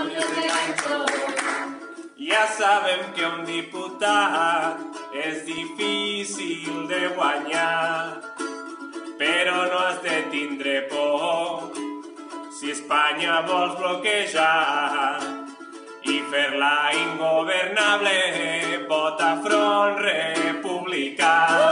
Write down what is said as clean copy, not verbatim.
Ja sabem que un diputat és difícil de guanyar, però no has de tindre por si Espanya vols bloquejar i fer-la ingovernable. Vota Front Republicà.